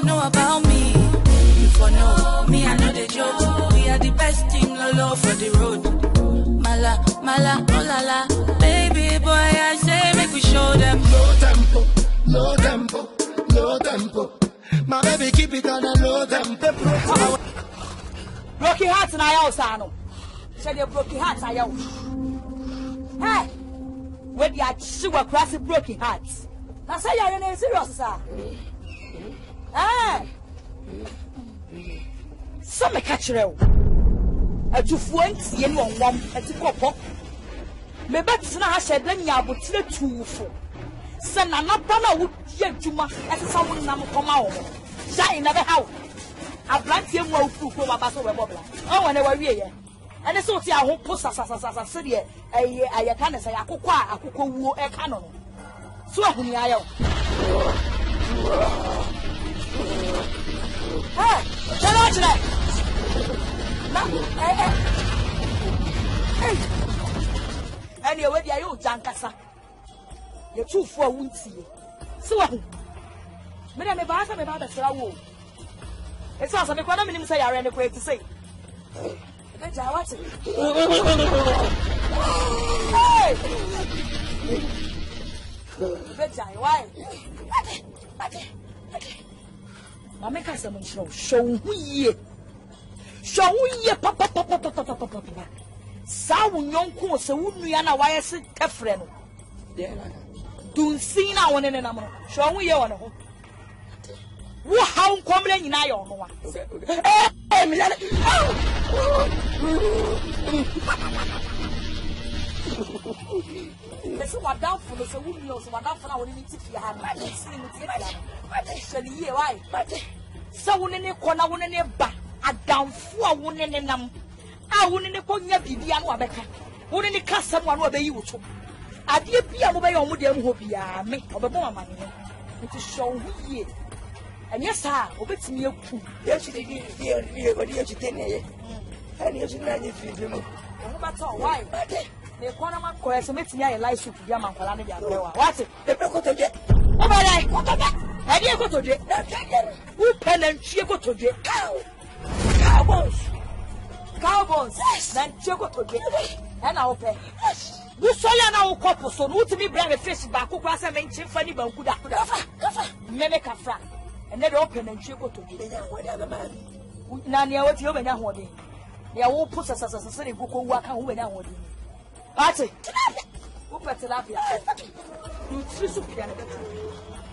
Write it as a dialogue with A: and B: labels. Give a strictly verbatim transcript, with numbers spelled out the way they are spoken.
A: for know about me. You for know me, I know the joke. We are the best thing, lolo for the road. Mala, mala, oh la la. Baby boy, I say make we show them.
B: Low tempo, low tempo, low tempo. My baby keep it on a low tempo.
C: Broken hearts and I also know. Said your broken hearts I owe. Hey, when you are sugar cross broken hearts. Now say you're in a serious, sir. Hey, some catch you. A two points, you know, one at the copper. Me bet I said then you would see two for. Send another would get to my as someone number come out. Say never how. I blank him well through for my battle. Oh, and they were here. And it's also a whole post as a city. I can't say I could quite a cocoa a cannon. So when I am. Hey, tell that. Hey, anyway, I owe Jankasa. You're too for wincy. So, Madame, if I have about the flower, it's also the economy say I ran away to say. Hey, why? I make us some show. Show we. Show we. Papa, papa, papa, papa, papa. Sound young course, a wound we are now. Why is it a friend? Don't see now one in a number. Show we on. What how come in I on one? Listen, what down for the woman knows what down for our limit if you have my listening with you. Why? So, one in a corner, one in a back, a down for one in a num. I wouldn't in a corner be the Anwabeka. Wouldn't it cast someone who obey you? I did be away on with them who be a make of a woman. It is show ye. And yes, sir, obey me a poo. Yes, you did, dear, dear, but yes, you ten years. And yes, you nine if you do. That's all. Why? The corner of course makes me a life to Yaman for another. What's it? The Procoto jet. Oh, my God. I didn't go to jet. Who pen and she go to jet? Cow. Cowboys. Cowboys. Then she go to jet. And I'll pay. You saw you now, couple, so no to me bring a fish back who was a mention funny bankuda. Make a frack. And then open and she go to jet. Whatever man. Nanya, what you mean, what they all put us as a city who can work out when I want. That's it. Who put it up here? You see,